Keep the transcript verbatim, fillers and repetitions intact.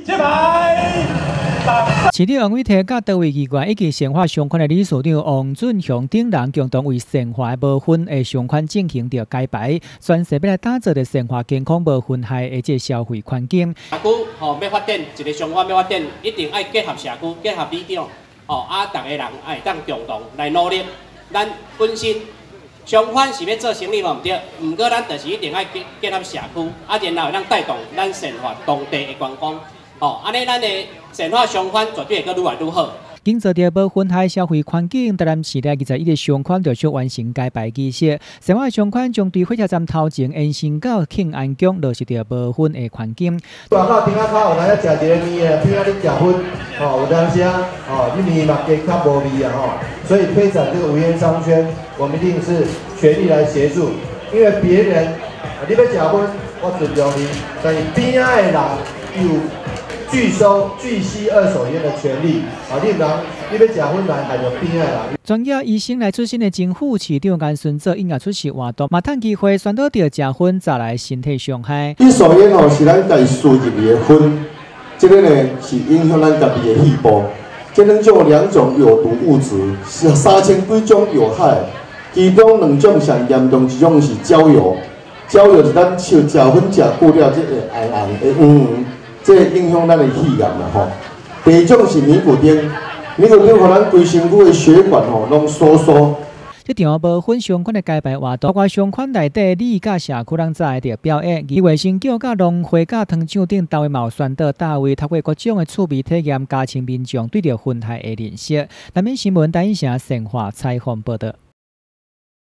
接牌。 市长王伟提甲多位议员以及善化商圈的理事长王俊雄等人共同为善化无分的商圈进行着改牌，宣誓要来打造的善化健康无分害的这消费环境。 社区吼要发展一个商圈要发展，一定爱结合社区、结合里长，吼啊，大家人爱当共同来努力。咱本身商圈是要做生意嘛，毋对，毋过咱就是一定爱结结合社区，啊，然后会当带动咱善化当地的观光。 哦，安尼咱的善化商圈绝对会愈来愈好。 经做着无分害消费环境，台南市内二十一个商圈着完成改牌仪式。善化商圈将对火车站头前延伸到庆安宫，落实着无分的环境。 外口顶仔口有来食一个面的，边仔咧食薰，哦，有当时啊，哦，你面嘛加较无味啊，吼。所以推展这个无烟商圈，我们一定是全力来协助，因为别人啊，你要食薰，我尊重你，但是边仔的人有。 拒收、拒吸二手烟的权利，啊，你人你要食薰来，还着边仔人。 专业医生来出身的政府市长颜顺泽应也出席活动，嘛趁机会宣导着食薰带来身体伤害。 一手烟吼是咱家己输入去的薰，这个呢是影响咱家己的细胞。这两种两种有毒物质是三千几种有害，其中两种上严重，一种是焦油，焦油是咱食食薰食久了，这个红红的黄黄。 这影响咱的肺炎啦吼。第二种是尼古丁，尼古丁互咱规身躯的血管吼拢收缩。 这场无分商圈的改牌活动，包括商圈内底你甲社区人在的表演，以卫生局甲农会甲糖厂等单位嘛有宣导大位，透过各种的趣味体验，加深民众对着薰害的认识。南面新闻台一城善化采访报道。